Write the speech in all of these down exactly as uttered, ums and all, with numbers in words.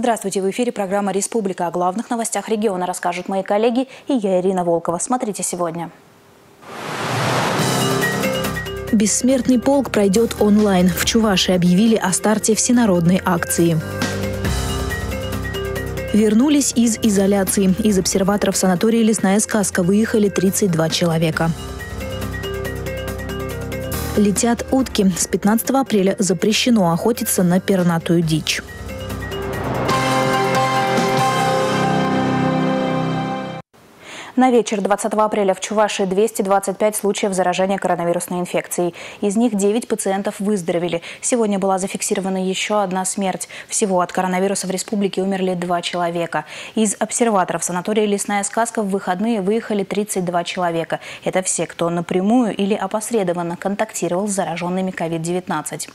Здравствуйте, в эфире программа «Республика». О главных новостях региона расскажут мои коллеги и я, Ирина Волкова. Смотрите сегодня. Бессмертный полк пройдет онлайн. В Чувашии объявили о старте всенародной акции. Вернулись из изоляции. Из обсерваторов санатория «Лесная сказка» выехали тридцать два человека. Летят утки. С пятнадцатого апреля запрещено охотиться на пернатую дичь. На вечер двадцатого апреля в Чувашии двести двадцать пять случаев заражения коронавирусной инфекцией. Из них девять пациентов выздоровели. Сегодня была зафиксирована еще одна смерть. Всего от коронавируса в республике умерли два человека. Из обсерваторов санатория «Лесная сказка» в выходные выехали тридцать два человека. Это все, кто напрямую или опосредованно контактировал с зараженными ковид девятнадцать.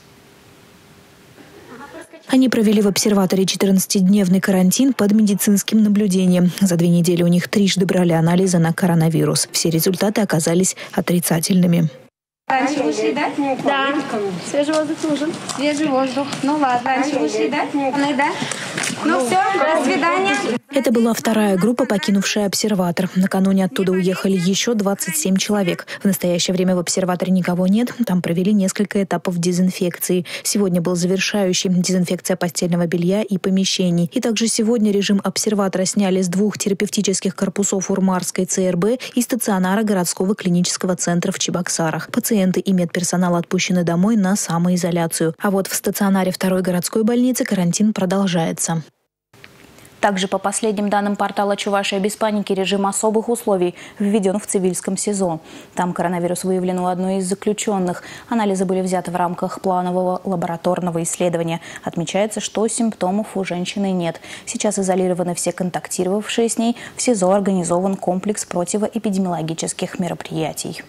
Они провели в обсерваторе четырнадцатидневный карантин под медицинским наблюдением. За две недели у них трижды брали анализы на коронавирус. Все результаты оказались отрицательными. Раньше ушли, да? Да. Свежий воздух нужен. Свежий воздух. Ну ладно. Раньше ушли, да? Ну да. Ну все, до свидания. Это была вторая группа, покинувшая обсерватор. Накануне оттуда уехали еще двадцать семь человек. В настоящее время в обсерваторе никого нет. Там провели несколько этапов дезинфекции. Сегодня был завершающий дезинфекция постельного белья и помещений. И также сегодня режим обсерватора сняли с двух терапевтических корпусов Урмарской ЦРБ и стационара городского клинического центра в Чебоксарах. Пациенты и медперсонал отпущены домой на самоизоляцию. А вот в стационаре второй городской больницы карантин продолжается. Также по последним данным портала «Чувашия без паники» режим особых условий введен в Цивильском СИЗО. Там коронавирус выявлен у одной из заключенных. Анализы были взяты в рамках планового лабораторного исследования. Отмечается, что симптомов у женщины нет. Сейчас изолированы все контактировавшие с ней. В СИЗО организован комплекс противоэпидемиологических мероприятий.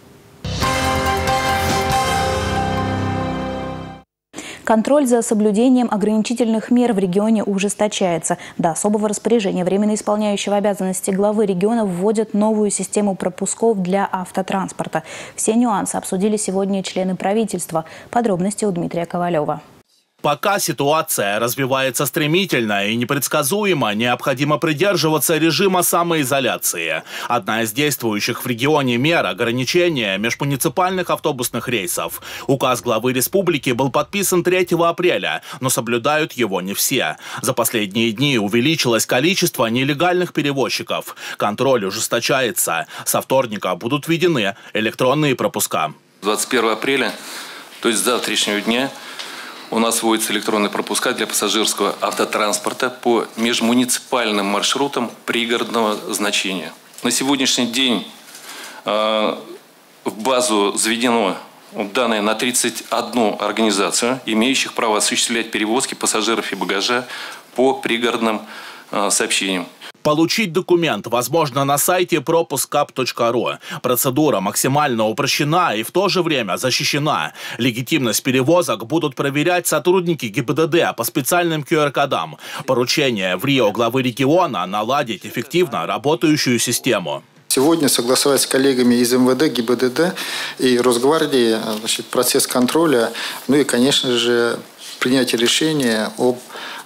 Контроль за соблюдением ограничительных мер в регионе ужесточается. До особого распоряжения временно исполняющего обязанности главы региона вводят новую систему пропусков для автотранспорта. Все нюансы обсудили сегодня члены правительства. Подробности у Дмитрия Ковалева. Пока ситуация развивается стремительно и непредсказуемо, необходимо придерживаться режима самоизоляции. Одна из действующих в регионе мер – ограничения межмуниципальных автобусных рейсов. Указ главы республики был подписан третьего апреля, но соблюдают его не все. За последние дни увеличилось количество нелегальных перевозчиков. Контроль ужесточается. Со вторника будут введены электронные пропуска. двадцать первого апреля, то есть с завтрашнего дня, у нас вводятся электронные пропуска для пассажирского автотранспорта по межмуниципальным маршрутам пригородного значения. На сегодняшний день э, в базу заведено данные на тридцать одну организацию, имеющих право осуществлять перевозки пассажиров и багажа по пригородным э, сообщениям. Получить документ возможно на сайте пропускап точка ру. Процедура максимально упрощена и в то же время защищена. Легитимность перевозок будут проверять сотрудники ГИБДД по специальным ку эр кодам. Поручение в РИО главы региона наладить эффективно работающую систему. Сегодня согласовать с коллегами из эм вэ дэ, ГИБДД и Росгвардии, значит, процесс контроля, ну и, конечно же, принятие решения об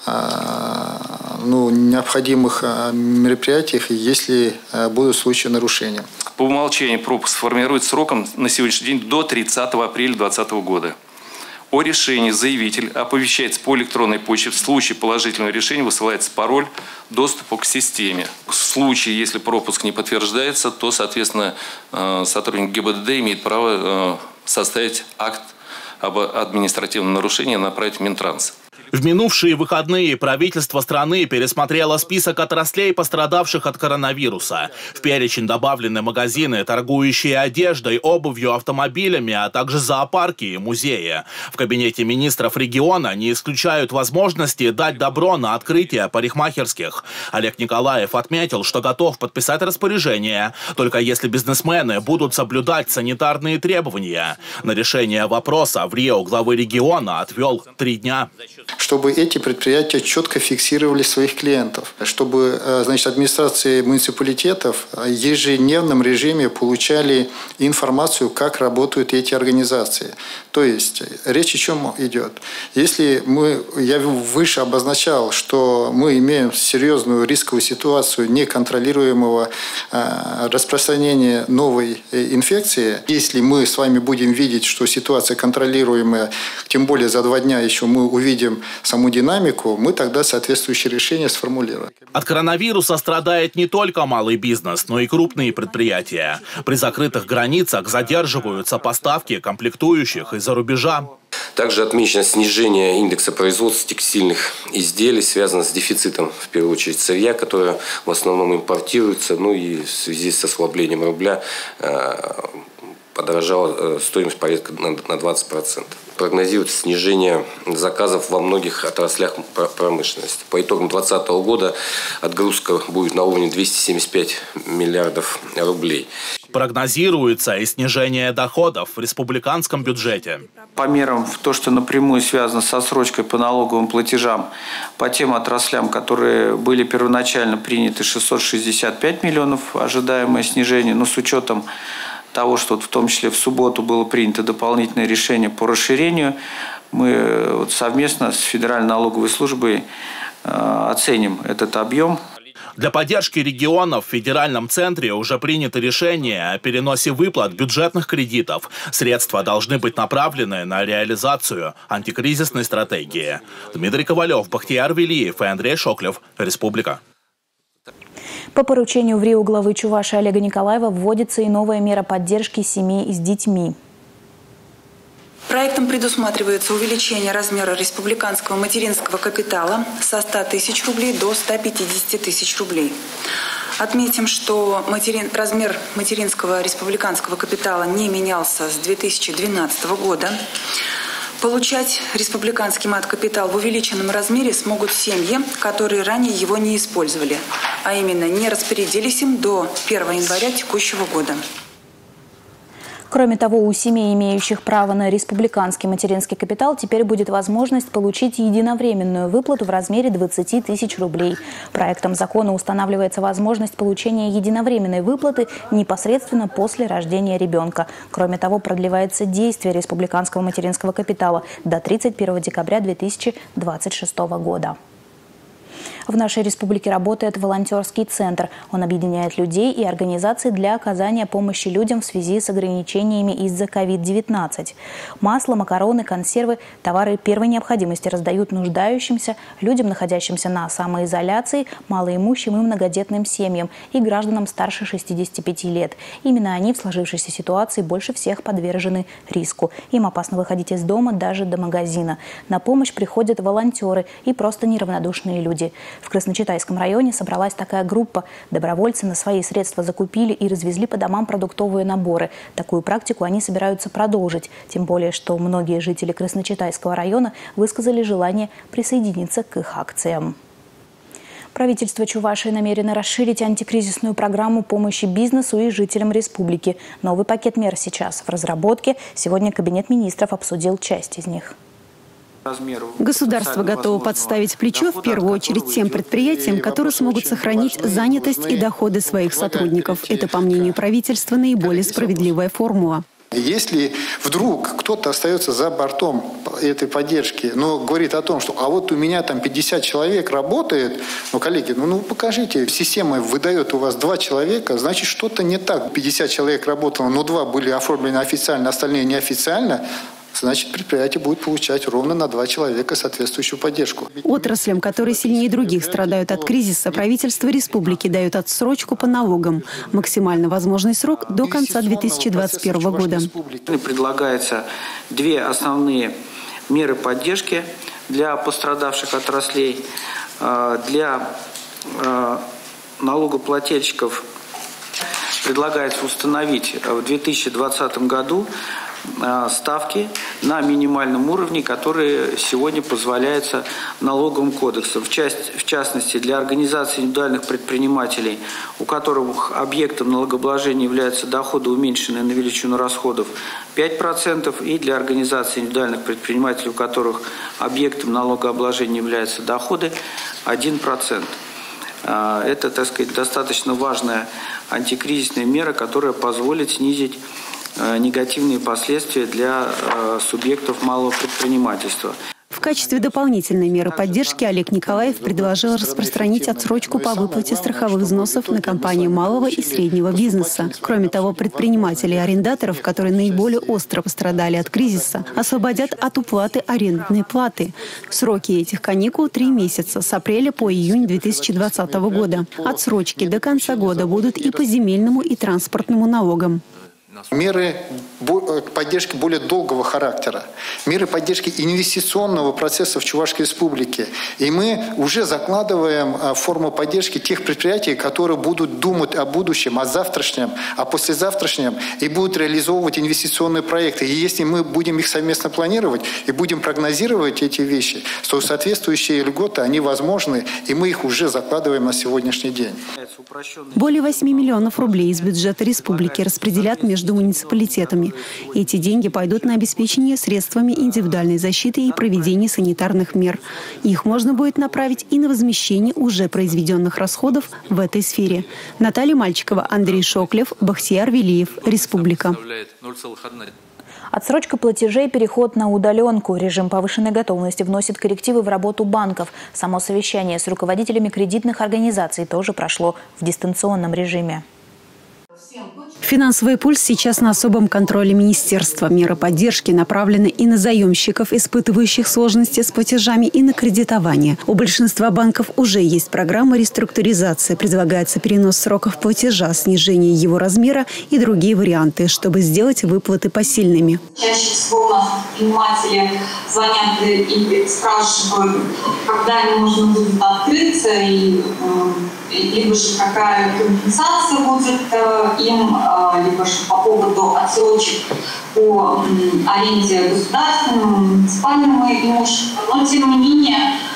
ну, необходимых мероприятиях, если будут случаи нарушения. По умолчанию пропуск формирует сроком на сегодняшний день до тридцатого апреля две тысячи двадцатого года. О решении заявитель оповещается по электронной почте. В случае положительного решения высылается пароль доступа к системе. В случае, если пропуск не подтверждается, то, соответственно, сотрудник ГИБДД имеет право составить акт об административном нарушении и направить в Минтранс. В минувшие выходные правительство страны пересмотрело список отраслей, пострадавших от коронавируса. В перечень добавлены магазины, торгующие одеждой, обувью, автомобилями, а также зоопарки и музеи. В кабинете министров региона не исключают возможности дать добро на открытие парикмахерских. Олег Николаев отметил, что готов подписать распоряжение, только если бизнесмены будут соблюдать санитарные требования. На решение вопроса в РИО главы региона отвел три дня. чтобы эти предприятия четко фиксировали своих клиентов, чтобы, значит, администрации муниципалитетов в ежедневном режиме получали информацию, как работают эти организации. То есть речь о чем идет? Если мы, я выше обозначал, что мы имеем серьезную рисковую ситуацию неконтролируемого распространения новой инфекции, если мы с вами будем видеть, что ситуация контролируемая, тем более за два дня еще мы увидим саму динамику, мы тогда соответствующее решение сформулируем. От коронавируса страдает не только малый бизнес, но и крупные предприятия. При закрытых границах задерживаются поставки комплектующих из-за рубежа. Также отмечено снижение индекса производства текстильных изделий, связано с дефицитом, в первую очередь, сырья, которое в основном импортируется, ну и в связи с ослаблением рубля подорожала стоимость порядка на двадцать процентов. Прогнозируется снижение заказов во многих отраслях промышленности. По итогам две тысячи двадцатого года отгрузка будет на уровне двести семьдесят пять миллиардов рублей. Прогнозируется и снижение доходов в республиканском бюджете. По мерам, то, что напрямую связано с отсрочкой по налоговым платежам, по тем отраслям, которые были первоначально приняты, шестьсот шестьдесят пять миллионов, ожидаемое снижение, но с учетом того, что в том числе в субботу было принято дополнительное решение по расширению, мы вот совместно с Федеральной налоговой службой оценим этот объем. Для поддержки регионов в федеральном центре уже принято решение о переносе выплат бюджетных кредитов. Средства должны быть направлены на реализацию антикризисной стратегии. Дмитрий Ковалев, Бахтияр Велиев и Андрей Шоклев. Республика. По поручению в Рио главы Чувашии Олега Николаева вводится и новая мера поддержки семей с детьми. Проектом предусматривается увеличение размера республиканского материнского капитала со ста тысяч рублей до ста пятидесяти тысяч рублей. Отметим, что материн... размер материнского республиканского капитала не менялся с две тысячи двенадцатого года. Получать республиканский мат-капитал в увеличенном размере смогут семьи, которые ранее его не использовали, а именно не распорядились им до первого января текущего года. Кроме того, у семей, имеющих право на республиканский материнский капитал, теперь будет возможность получить единовременную выплату в размере двадцати тысяч рублей. Проектом закона устанавливается возможность получения единовременной выплаты непосредственно после рождения ребенка. Кроме того, продлевается действие республиканского материнского капитала до тридцать первого декабря две тысячи двадцать шестого года. В нашей республике работает волонтерский центр. Он объединяет людей и организации для оказания помощи людям в связи с ограничениями из-за ковид девятнадцать. Масло, макароны, консервы, товары первой необходимости раздают нуждающимся, людям, находящимся на самоизоляции, малоимущим и многодетным семьям и гражданам старше шестидесяти пяти лет. Именно они в сложившейся ситуации больше всех подвержены риску. Им опасно выходить из дома, даже до магазина. На помощь приходят волонтеры и просто неравнодушные люди. В Красночитайском районе собралась такая группа. Добровольцы на свои средства закупили и развезли по домам продуктовые наборы. Такую практику они собираются продолжить. Тем более, что многие жители Красночитайского района высказали желание присоединиться к их акциям. Правительство Чувашии намерено расширить антикризисную программу помощи бизнесу и жителям республики. Новый пакет мер сейчас в разработке. Сегодня Кабинет министров обсудил часть из них. Государство готово подставить плечо в первую очередь тем предприятиям, которые смогут сохранить занятость и доходы своих сотрудников. Это, по мнению правительства, наиболее справедливая формула. Если вдруг кто-то остается за бортом этой поддержки, но говорит о том, что а вот у меня там пятьдесят человек работает, ну, коллеги, ну, ну покажите, система выдает у вас два человека, значит что-то не так. пятьдесят человек работало, но два были оформлены официально, остальные неофициально. Значит, предприятие будет получать ровно на два человека соответствующую поддержку. Отраслям, которые сильнее других страдают от кризиса, правительство республики дает отсрочку по налогам. Максимально возможный срок до конца две тысячи двадцать первого года. Предлагается две основные меры поддержки для пострадавших отраслей. Для налогоплательщиков предлагается установить в две тысячи двадцатом году ставки на минимальном уровне, которые сегодня позволяются налоговым кодексом. В, часть, в частности, для организаций индивидуальных предпринимателей, у которых объектом налогообложения являются доходы, уменьшенные на величину расходов, пять процентов, и для организаций индивидуальных предпринимателей, у которых объектом налогообложения являются доходы, один процент. Это, так сказать, достаточно важная антикризисная мера, которая позволит снизить негативные последствия для субъектов малого предпринимательства. В качестве дополнительной меры поддержки Олег Николаев предложил распространить отсрочку по выплате страховых взносов на компании малого и среднего бизнеса. Кроме того, предпринимателей и арендаторов, которые наиболее остро пострадали от кризиса, освободят от уплаты арендной платы. Сроки этих каникул – три месяца, с апреля по июнь две тысячи двадцатого года. Отсрочки до конца года будут и по земельному, и транспортному налогам. Меры поддержки более долгого характера, меры поддержки инвестиционного процесса в Чувашской Республике. И мы уже закладываем форму поддержки тех предприятий, которые будут думать о будущем, о завтрашнем, о послезавтрашнем и будут реализовывать инвестиционные проекты. И если мы будем их совместно планировать и будем прогнозировать эти вещи, то соответствующие льготы, они возможны, и мы их уже закладываем на сегодняшний день. Более восьми миллионов рублей из бюджета республики распределят между муниципалитетами. Эти деньги пойдут на обеспечение средствами индивидуальной защиты и проведение санитарных мер. Их можно будет направить и на возмещение уже произведенных расходов в этой сфере. Наталья Мальчикова, Андрей Шоклев, Бахтияр Велиев, Республика. Отсрочка платежей, переход на удаленку. Режим повышенной готовности вносит коррективы в работу банков. Само совещание с руководителями кредитных организаций тоже прошло в дистанционном режиме. Финансовый пульс сейчас на особом контроле министерства. Меры поддержки направлены и на заемщиков, испытывающих сложности с платежами, и на кредитование. У большинства банков уже есть программа реструктуризации. Предлагается перенос сроков платежа, снижение его размера и другие варианты, чтобы сделать выплаты посильными. Чаще всего у нас предприниматели звонят и спрашивают, когда им нужно будет открыться, и либо же какая компенсация будет им, либо же по поводу отсрочек по аренде государственному, муниципальному имуществу. Но, тем не менее,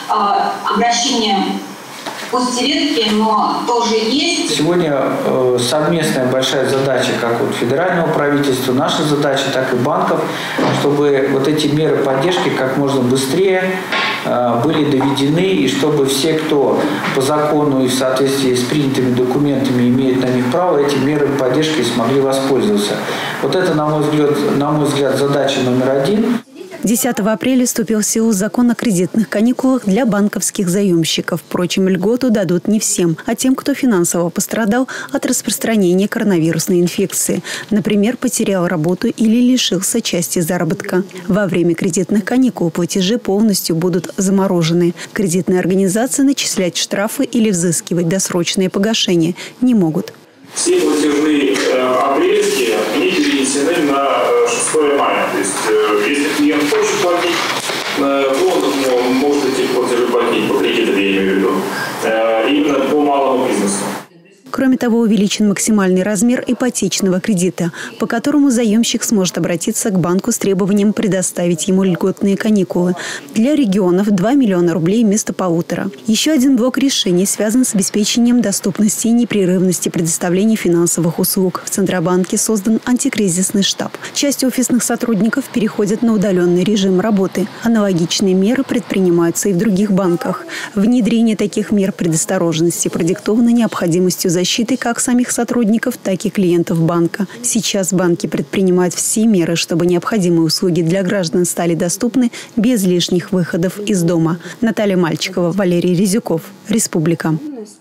обращение пусть и редкие, но тоже есть. Сегодня совместная большая задача как вот федерального правительства, наша задача, так и банков, чтобы вот эти меры поддержки как можно быстрее были доведены, и чтобы все, кто по закону и в соответствии с принятыми документами имеет на них право, эти меры поддержки смогли воспользоваться. Вот это, на мой взгляд, на мой взгляд, задача номер один. десятого апреля вступил в силу закон о кредитных каникулах для банковских заемщиков. Впрочем, льготу дадут не всем, а тем, кто финансово пострадал от распространения коронавирусной инфекции. Например, потерял работу или лишился части заработка. Во время кредитных каникул платежи полностью будут заморожены. Кредитные организации начислять штрафы или взыскивать досрочные погашения не могут. Все платежи э, апрельские, они перенесены на шестое мая. То есть, э, если клиент хочет платить, э, то он может эти платежи платить по кредиту, я имею в виду, э, именно по малому бизнесу. Кроме того, увеличен максимальный размер ипотечного кредита, по которому заемщик сможет обратиться к банку с требованием предоставить ему льготные каникулы. Для регионов два миллиона рублей вместо полутора. Еще один блок решений связан с обеспечением доступности и непрерывности предоставления финансовых услуг. В Центробанке создан антикризисный штаб. Часть офисных сотрудников переходят на удаленный режим работы. Аналогичные меры предпринимаются и в других банках. Внедрение таких мер предосторожности продиктовано необходимостью защиты защиты как самих сотрудников, так и клиентов банка. Сейчас банки предпринимают все меры, чтобы необходимые услуги для граждан стали доступны без лишних выходов из дома. Наталья Мальчикова, Валерий Резюков, Республика.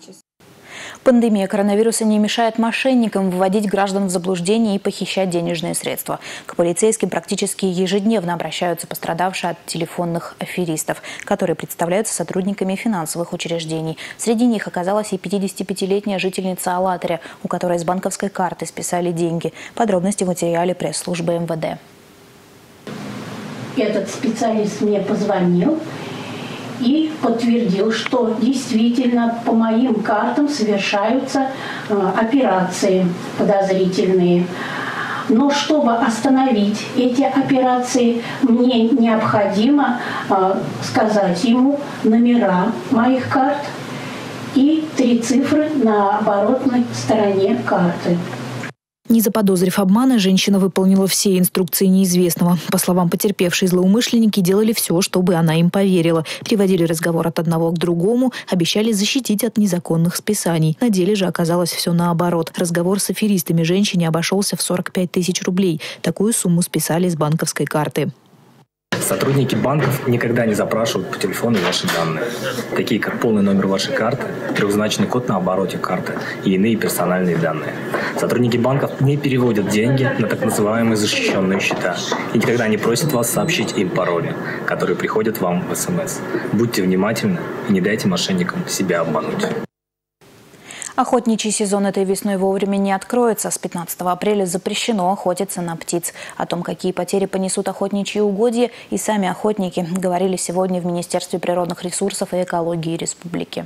Пандемия коронавируса не мешает мошенникам вводить граждан в заблуждение и похищать денежные средства. К полицейским практически ежедневно обращаются пострадавшие от телефонных аферистов, которые представляются сотрудниками финансовых учреждений. Среди них оказалась и пятидесятипятилетняя жительница Алатыря, у которой с банковской карты списали деньги. Подробности в материале пресс-службы эм вэ дэ. Этот специалист мне позвонил и подтвердил, что действительно по моим картам совершаются э, операции подозрительные. Но чтобы остановить эти операции, мне необходимо э, сказать ему номера моих карт и три цифры на оборотной стороне карты. Не заподозрив обмана, женщина выполнила все инструкции неизвестного. По словам потерпевшей, злоумышленники делали все, чтобы она им поверила. Переводили разговор от одного к другому, обещали защитить от незаконных списаний. На деле же оказалось все наоборот. Разговор с аферистами женщине обошелся в сорок пять тысяч рублей. Такую сумму списали с банковской карты. Сотрудники банков никогда не запрашивают по телефону ваши данные, такие как полный номер вашей карты, трехзначный код на обороте карты и иные персональные данные. Сотрудники банков не переводят деньги на так называемые защищенные счета и никогда не просят вас сообщить им пароли, которые приходят вам в СМС. Будьте внимательны и не дайте мошенникам себя обмануть. Охотничий сезон этой весной вовремя не откроется. С пятнадцатого апреля запрещено охотиться на птиц. О том, какие потери понесут охотничьи угодья, и сами охотники говорили сегодня в Министерстве природных ресурсов и экологии республики.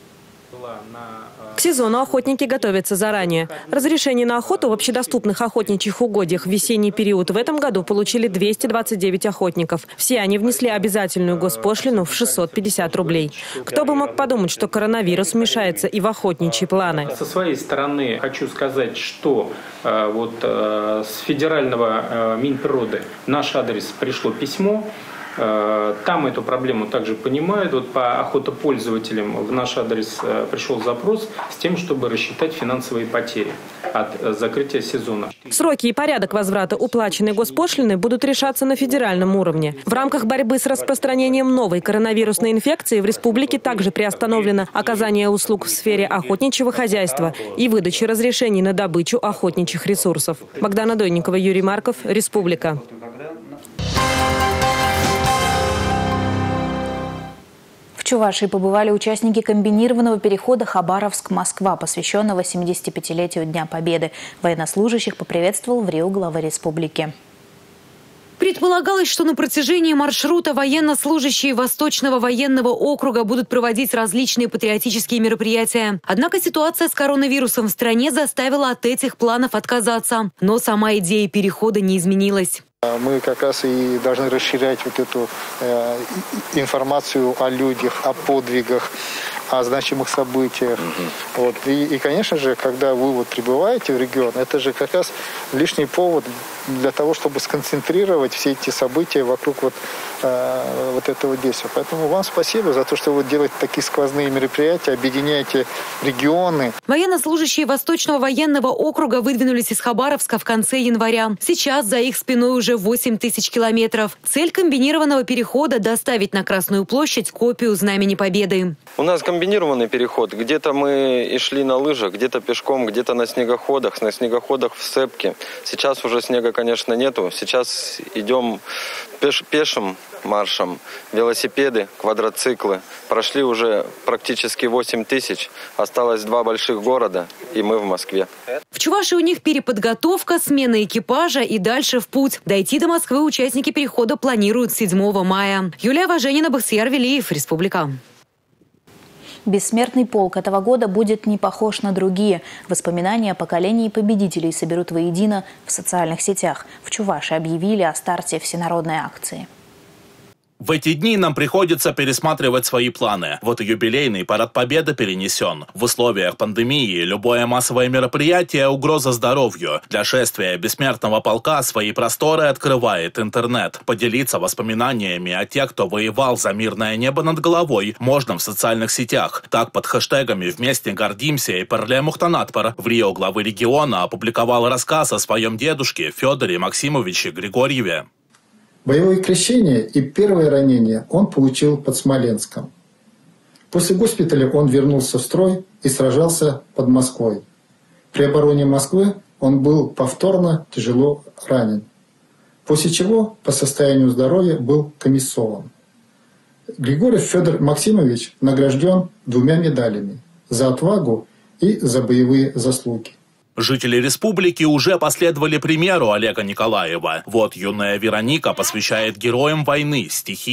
К сезону охотники готовятся заранее. Разрешение на охоту в общедоступных охотничьих угодьях в весенний период в этом году получили двести двадцать девять охотников. Все они внесли обязательную госпошлину в шестьсот пятьдесят рублей. Кто бы мог подумать, что коронавирус вмешается и в охотничьи планы. Со своей стороны хочу сказать, что э, вот э, с федерального э, Минприроды наш адрес пришло письмо. Там эту проблему также понимают. Вот по охотопользователям в наш адрес пришел запрос с тем, чтобы рассчитать финансовые потери от закрытия сезона. Сроки и порядок возврата уплаченной госпошлины будут решаться на федеральном уровне. В рамках борьбы с распространением новой коронавирусной инфекции в республике также приостановлено оказание услуг в сфере охотничьего хозяйства и выдачи разрешений на добычу охотничьих ресурсов. Богдана Дойникова, Юрий Марков, Республика. В Чувашии побывали участники комбинированного перехода Хабаровск-Москва, посвященного семидесятипятилетию Дня Победы. Военнослужащих поприветствовал в Рио глава республики. Предполагалось, что на протяжении маршрута военнослужащие Восточного военного округа будут проводить различные патриотические мероприятия. Однако ситуация с коронавирусом в стране заставила от этих планов отказаться. Но сама идея перехода не изменилась. Мы как раз и должны расширять вот эту э, информацию о людях, о подвигах, о значимых событиях. Mm-hmm. Вот. И, и, конечно же, когда вы вот прибываете в регион, это же как раз лишний повод для того, чтобы сконцентрировать все эти события вокруг вот, э, вот этого действия. Поэтому вам спасибо за то, что вы делаете такие сквозные мероприятия, объединяете регионы. Военнослужащие Восточного военного округа выдвинулись из Хабаровска в конце января. Сейчас за их спиной уже восемь тысяч километров. Цель комбинированного перехода – доставить на Красную площадь копию Знамени Победы. У нас комбинированный переход. Где-то мы и шли на лыжах, где-то пешком, где-то на снегоходах, на снегоходах в Сепке. Сейчас уже снега, конечно, нету. Сейчас идем пеш пешим маршем. Велосипеды, квадроциклы. Прошли уже практически восемь тысяч. Осталось два больших города, и мы в Москве. В Чувашии у них переподготовка, смена экипажа и дальше в путь. Дойти до Москвы участники перехода планируют седьмого мая. Юлия Важенина, Бахтияр Велиев, Республика. Бессмертный полк этого года будет не похож на другие. Воспоминания о поколении победителей соберут воедино в социальных сетях. В Чувашии объявили о старте всенародной акции. В эти дни нам приходится пересматривать свои планы. Вот и юбилейный парад Победы перенесен. В условиях пандемии любое массовое мероприятие – угроза здоровью. Для шествия бессмертного полка свои просторы открывает интернет. Поделиться воспоминаниями о тех, кто воевал за мирное небо над головой, можно в социальных сетях. Так, под хэштегами «Вместе гордимся» и «Перле Мухтанатпар» в Рио главы региона опубликовал рассказ о своем дедушке Федоре Максимовиче Григорьеве. Боевое крещение и первое ранение он получил под Смоленском. После госпиталя он вернулся в строй и сражался под Москвой. При обороне Москвы он был повторно тяжело ранен, после чего по состоянию здоровья был комиссован. Григорьев Федор Максимович награжден двумя медалями за отвагу и за боевые заслуги. Жители республики уже последовали примеру Олега Николаева. Вот юная Вероника посвящает героям войны стихи.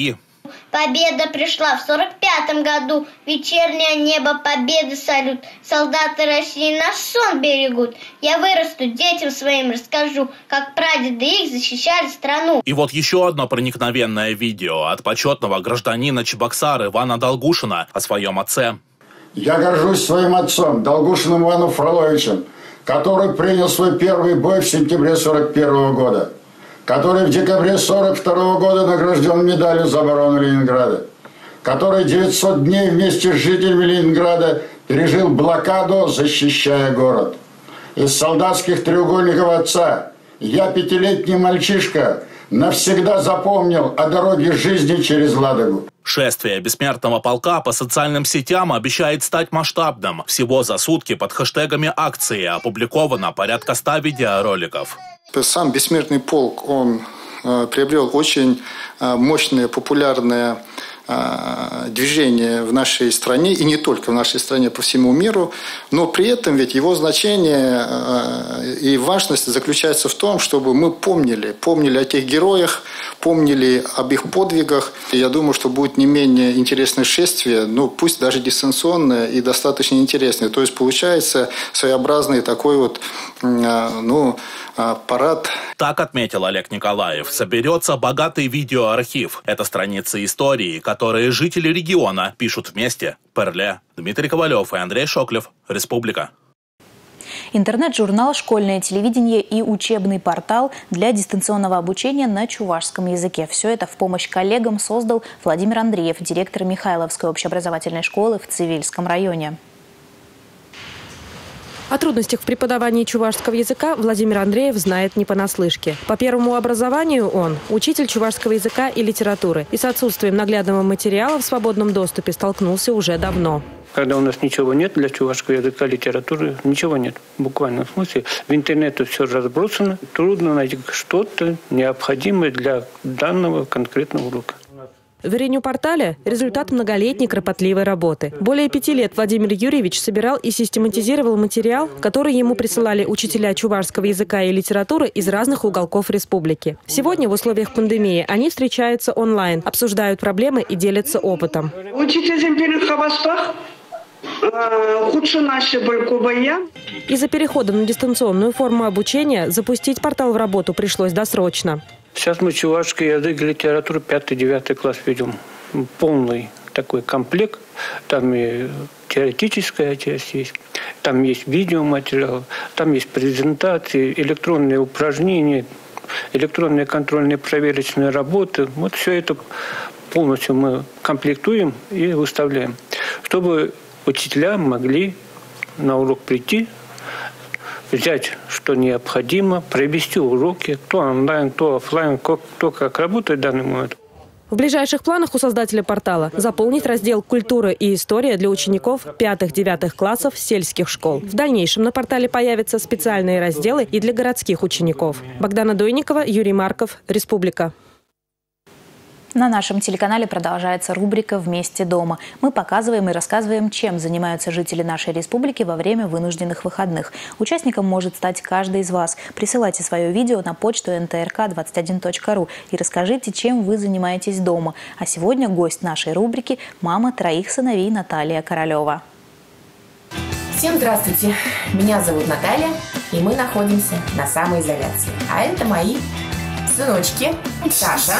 Победа пришла в сорок пятом году. Вечернее небо победы салют. Солдаты России наш сон берегут. Я вырасту, детям своим расскажу, как прадеды их защищали страну. И вот еще одно проникновенное видео от почетного гражданина Чебоксар Ивана Долгушина о своем отце. Я горжусь своим отцом, Долгушиным Иваном Фроловичем, который принял свой первый бой в сентябре сорок первого года, который в декабре сорок второго года награжден медалью за оборону Ленинграда, который девятьсот дней вместе с жителями Ленинграда пережил блокаду, защищая город. Из солдатских треугольников отца я, пятилетний мальчишка, навсегда запомнил о дороге жизни через Ладогу. Шествие бессмертного полка по социальным сетям обещает стать масштабным. Всего за сутки под хэштегами акции опубликовано порядка ста видеороликов. Сам бессмертный полк, он э, приобрел очень э, мощное, популярное э, движение в нашей стране, и не только в нашей стране, по всему миру, но при этом ведь его значение э, и важность заключается в том, чтобы мы помнили, помнили о тех героях, помнили об их подвигах. И я думаю, что будет не менее интересное шествие, ну пусть даже дистанционное и достаточно интересное. То есть получается своеобразный такой вот, э, ну, парад. Так отметил Олег Николаев. Соберется богатый видеоархив. Это страницы истории, которые жители региона пишут вместе. Перле. Дмитрий Ковалев и Андрей Шоклев. Республика. Интернет-журнал, школьное телевидение и учебный портал для дистанционного обучения на чувашском языке. Все это в помощь коллегам создал Владимир Андреев, директор Михайловской общеобразовательной школы в Цивильском районе. О трудностях в преподавании чувашского языка Владимир Андреев знает не понаслышке. По первому образованию он – учитель чувашского языка и литературы. И с отсутствием наглядного материала в свободном доступе столкнулся уже давно. Когда у нас ничего нет для чувашского языка, литературы, ничего нет. В буквальном смысле. В интернете все разбросано. Трудно найти что-то необходимое для данного конкретного урока. В Реню-портале – результат многолетней кропотливой работы. Более пяти лет Владимир Юрьевич собирал и систематизировал материал, который ему присылали учителя чувашского языка и литературы из разных уголков республики. Сегодня в условиях пандемии они встречаются онлайн, обсуждают проблемы и делятся опытом. Из-за перехода на дистанционную форму обучения запустить портал в работу пришлось досрочно. Сейчас мы чувашский язык и литературу пятый-девятый класс ведем. Полный такой комплект. Там и теоретическая часть есть, там есть видеоматериал, там есть презентации, электронные упражнения, электронные контрольные проверочные работы. Вот все это полностью мы комплектуем и выставляем, чтобы учителя могли на урок прийти, взять, что необходимо, провести уроки, кто онлайн, кто офлайн, кто как работает в данный момент. В ближайших планах у создателя портала заполнить раздел «Культура и история» для учеников пятых-девятых классов сельских школ. В дальнейшем на портале появятся специальные разделы и для городских учеников. Богдана Дойникова, Юрий Марков, Республика. На нашем телеканале продолжается рубрика «Вместе дома». Мы показываем и рассказываем, чем занимаются жители нашей республики во время вынужденных выходных. Участником может стать каждый из вас. Присылайте свое видео на почту эн тэ эр ка двадцать один точка ру и расскажите, чем вы занимаетесь дома. А сегодня гость нашей рубрики – мама троих сыновей Наталья Королева. Всем здравствуйте! Меня зовут Наталья, и мы находимся на самоизоляции. А это мои сыночки Саша,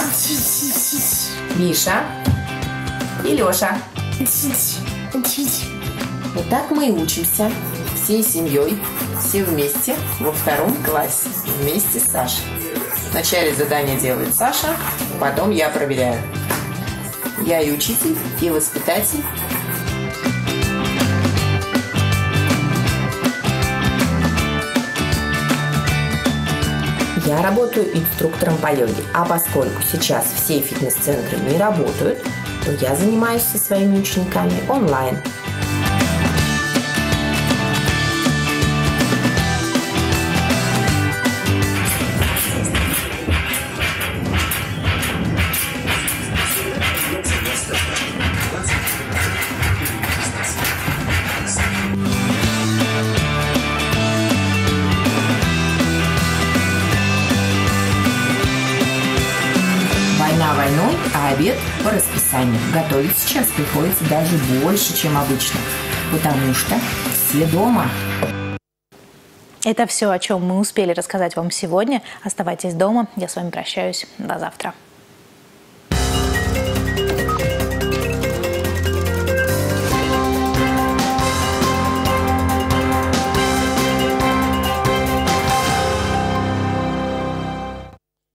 Миша и Леша. Вот так мы и учимся всей семьей, все вместе во втором классе, вместе с Сашей. Вначале задание делает Саша, потом я проверяю. Я и учитель, и воспитатель. Я работаю инструктором по йоге, а поскольку сейчас все фитнес-центры не работают, то я занимаюсь со своими учениками онлайн. Войной, а обед по расписанию. расписание. Готовить сейчас приходится даже больше, чем обычно, потому что все дома. Это все, о чем мы успели рассказать вам сегодня. Оставайтесь дома. Я с вами прощаюсь. До завтра.